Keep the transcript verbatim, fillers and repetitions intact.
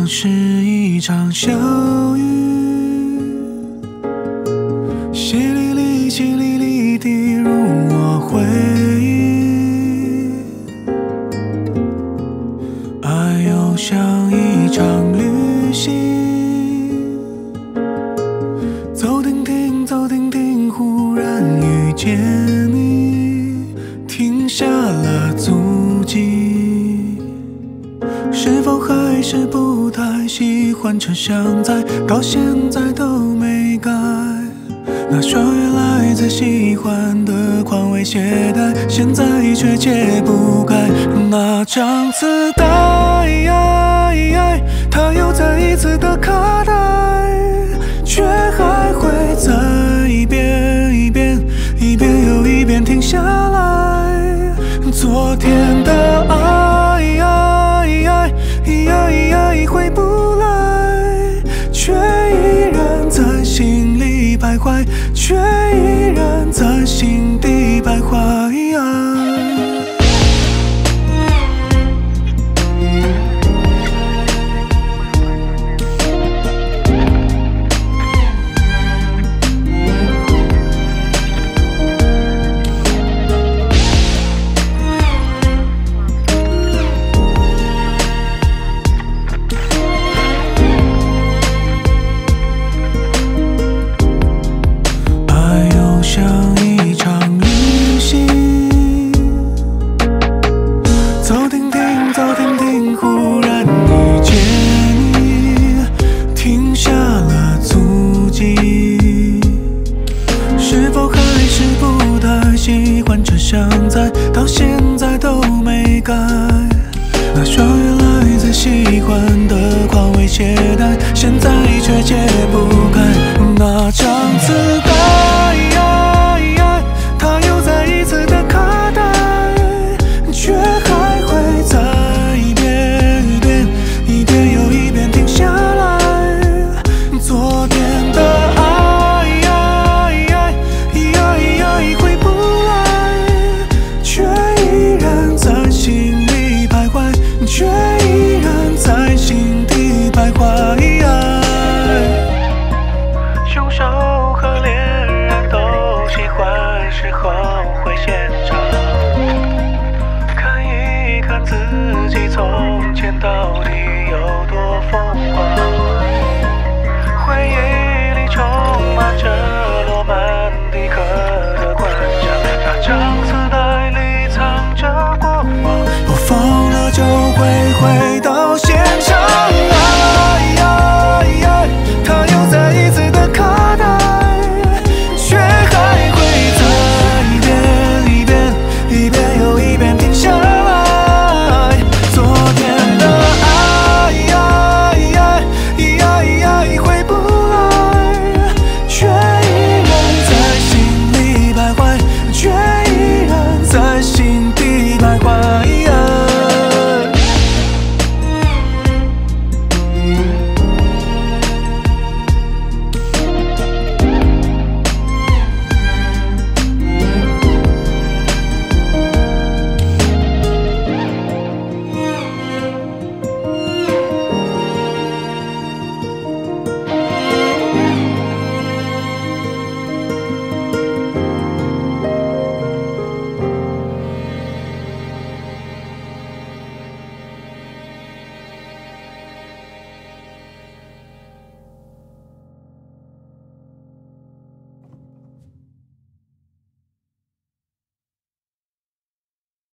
是一场小雨，淅沥沥，淅沥沥滴入我回忆。爱又像一场旅行，走停停，走停停，忽然遇见你，停下了足迹。是否还是不太喜欢车厢载，到现在都没改。那双原来最喜欢的宽尾鞋带，现在却解不开。那张磁带，它又再一次的卡带，却还会再一遍一遍一遍又一遍停下来。昨天的爱回不来，却依然在心里徘徊，却依然在心底徘徊。像一场旅行，走停停，走停停，忽然遇见你，停下了足迹。是否还是不太喜欢车厢载，到现在都没改。那双原来最喜欢的宽尾鞋带，现在却解不开。那张磁带，它又再一次的卡带，却还会再一遍一遍一遍又一遍停下来。昨天的爱回不来，却依然在心里徘徊，却依然在心底徘徊。凶手和恋人都喜欢是后悔现场，看一看自己从前到底有多疯狂。